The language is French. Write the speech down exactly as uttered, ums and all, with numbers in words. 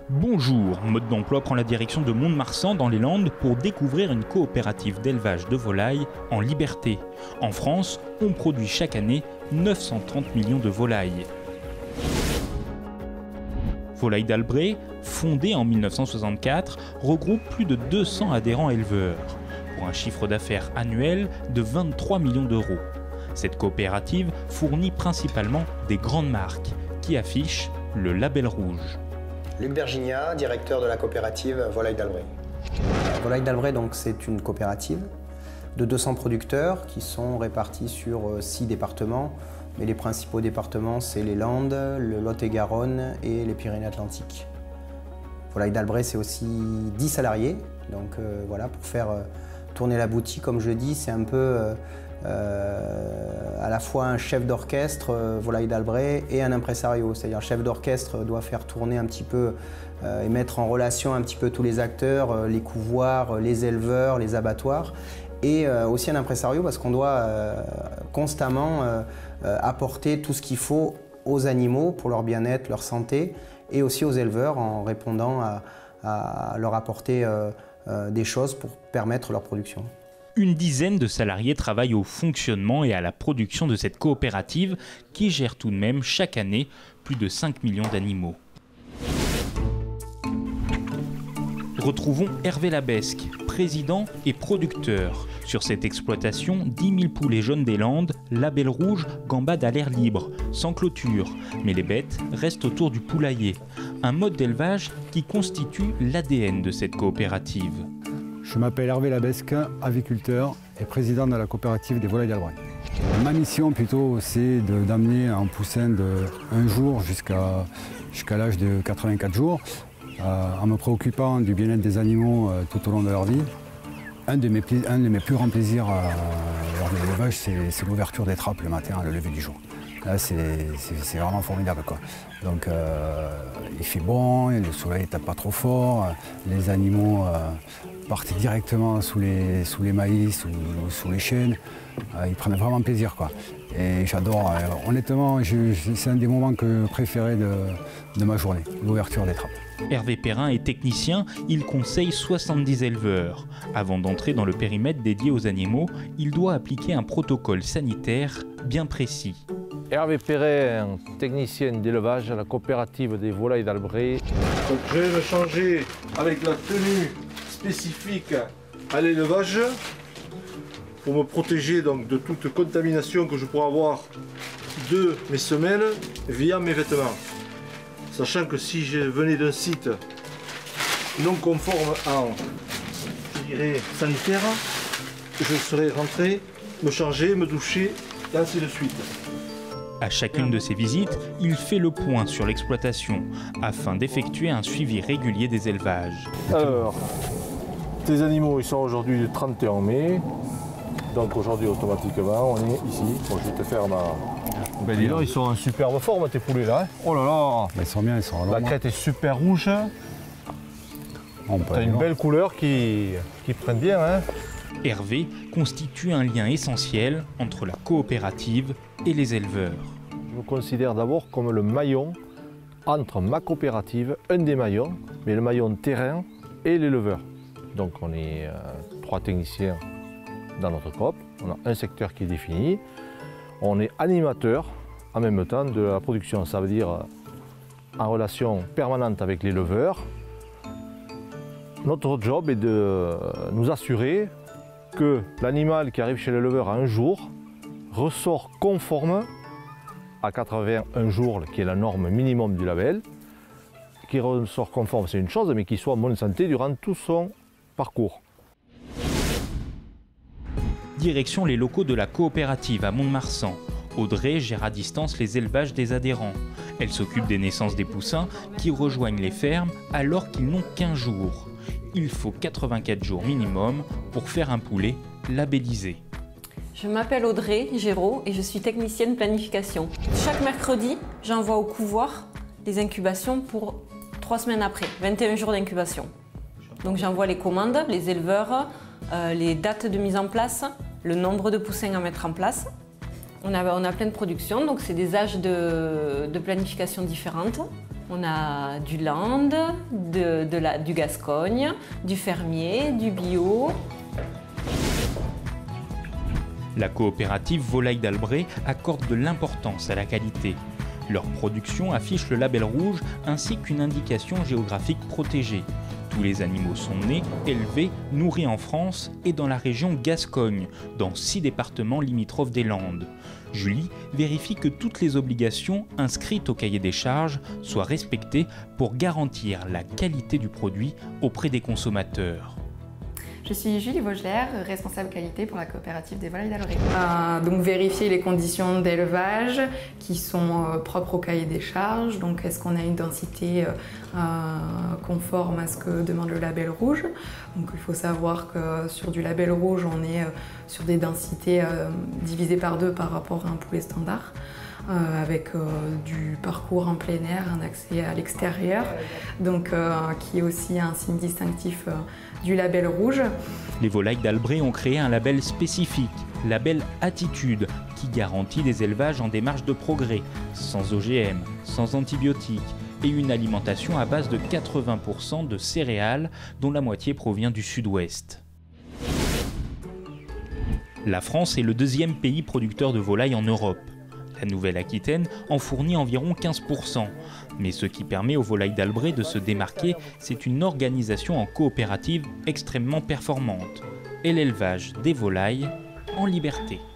Bonjour, Mode d'emploi prend la direction de Mont-de-Marsan dans les Landes pour découvrir une coopérative d'élevage de volailles en liberté. En France, on produit chaque année neuf cent trente millions de volailles. Volailles d'Albret, fondée en mille neuf cent soixante-quatre, regroupe plus de deux cents adhérents éleveurs, pour un chiffre d'affaires annuel de vingt-trois millions d'euros. Cette coopérative fournit principalement des grandes marques qui affichent le label rouge. Luc Bergignat, directeur de la coopérative Volailles d'Albret. Volailles d'Albret, donc, c'est une coopérative de deux cents producteurs qui sont répartis sur six départements. Mais les principaux départements, c'est les Landes, le Lot-et-Garonne et les Pyrénées-Atlantiques. Volailles d'Albret, c'est aussi dix salariés. Donc euh, voilà, pour faire euh, tourner la boutique, comme je dis, c'est un peu euh, euh, à la fois un chef d'orchestre, euh, Volailles d'Albret, et un impresario. C'est-à-dire le chef d'orchestre doit faire tourner un petit peu euh, et mettre en relation un petit peu tous les acteurs, euh, les couvoirs, les éleveurs, les abattoirs. Et euh, aussi un impresario parce qu'on doit euh, constamment euh, euh, apporter tout ce qu'il faut aux animaux pour leur bien-être, leur santé, et aussi aux éleveurs en répondant à, à leur apporter euh, euh, des choses pour permettre leur production. Une dizaine de salariés travaillent au fonctionnement et à la production de cette coopérative qui gère tout de même chaque année plus de cinq millions d'animaux. Retrouvons Hervé Labesque, président et producteur. Sur cette exploitation, dix mille poulets jaunes des Landes, label rouge, gambadent à l'air libre, sans clôture. Mais les bêtes restent autour du poulailler. Un mode d'élevage qui constitue l'A D N de cette coopérative. Je m'appelle Hervé Labesque, aviculteur et président de la coopérative des Volailles d'Albret. Ma mission plutôt, c'est d'amener un poussin de un jour jusqu'à jusqu'à l'âge de quatre-vingt-quatre jours. Euh, en me préoccupant du bien-être des animaux euh, tout au long de leur vie. Un de mes, un de mes plus grands plaisirs euh, lors de l'élevage, c'est l'ouverture des trappes le matin, le lever du jour. Là, c'est vraiment formidable, quoi. Donc, euh, il fait bon, le soleil ne tape pas trop fort, les animaux euh, partent directement sous les, sous les maïs ou, ou sous les chênes. Euh, ils prennent vraiment plaisir, quoi. Et j'adore, euh, honnêtement, c'est un des moments que préférés de, de ma journée, l'ouverture des trappes. Hervé Perrin est technicien, il conseille soixante-dix éleveurs. Avant d'entrer dans le périmètre dédié aux animaux, il doit appliquer un protocole sanitaire bien précis. Hervé Perrin, technicien d'élevage à la coopérative des Volailles d'Albret. Je vais me changer avec la tenue spécifique à l'élevage pour me protéger donc, de toute contamination que je pourrais avoir de mes semelles via mes vêtements. Sachant que si je venais d'un site non conforme en je dirais, sanitaire, je serais rentré, me changer, me doucher, et ainsi de suite. À chacune de ces visites, il fait le point sur l'exploitation afin d'effectuer un suivi régulier des élevages. Alors, tes animaux ils sont aujourd'hui le trente et un mai. Donc aujourd'hui automatiquement on est ici. Bon, je vais te faire ma... Ben, dis donc, ils sont en superbe forme tes poulets là. Hein, oh là là, ben, ils sont bien, ils sont la crête est super rouge. T'as une belle couleur qui, qui prenne bien. Hein. Hervé constitue un lien essentiel entre la coopérative et les éleveurs. Je me considère d'abord comme le maillon entre ma coopérative, un des maillons, mais le maillon terrain et l'éleveur. Donc on est euh, trois techniciens dans notre coop, on a un secteur qui est défini. On est animateur en même temps de la production, ça veut dire en relation permanente avec l'éleveur. Notre job est de nous assurer que l'animal qui arrive chez l'éleveur à un jour ressort conforme à quatre-vingt-un jours, qui est la norme minimum du label. Qui ressort conforme, c'est une chose, mais qu'il soit en bonne santé durant tout son parcours. Direction les locaux de la coopérative à Mont-de-Marsan. Audrey gère à distance les élevages des adhérents. Elle s'occupe des naissances des poussins qui rejoignent les fermes alors qu'ils n'ont qu'un jour. Il faut quatre-vingt-quatre jours minimum pour faire un poulet labellisé. Je m'appelle Audrey Géraud et je suis technicienne planification. Chaque mercredi, j'envoie au couvoir des incubations pour trois semaines après, vingt et un jours d'incubation. Donc j'envoie les commandes, les éleveurs, euh, les dates de mise en place, le nombre de poussins à mettre en place. On a, on a plein de productions, donc c'est des âges de, de planification différentes. On a du Land, de, de la, du Gascogne, du fermier, du bio. La coopérative Volaille d'Albret accorde de l'importance à la qualité. Leur production affiche le label rouge ainsi qu'une indication géographique protégée. Tous les animaux sont nés, élevés, nourris en France et dans la région Gascogne, dans six départements limitrophes des Landes. Julie vérifie que toutes les obligations inscrites au cahier des charges soient respectées pour garantir la qualité du produit auprès des consommateurs. Je suis Julie Vaugeler, responsable qualité pour la coopérative des volailles d'Albret. Euh, donc vérifier les conditions d'élevage qui sont euh, propres au cahier des charges. Donc est-ce qu'on a une densité euh, conforme à ce que demande le label rouge. Donc il faut savoir que sur du label rouge, on est euh, sur des densités euh, divisées par deux par rapport à un poulet standard. Euh, avec euh, du parcours en plein air, un accès à l'extérieur, donc euh, qui est aussi un signe distinctif euh, du label rouge. Les volailles d'Albret ont créé un label spécifique, label Attitude, qui garantit des élevages en démarche de progrès, sans O G M, sans antibiotiques et une alimentation à base de quatre-vingts pour cent de céréales, dont la moitié provient du sud-ouest. La France est le deuxième pays producteur de volailles en Europe. La Nouvelle-Aquitaine en fournit environ quinze pour cent. Mais ce qui permet aux volailles d'Albret de se démarquer, c'est une organisation en coopérative extrêmement performante et l'élevage des volailles en liberté.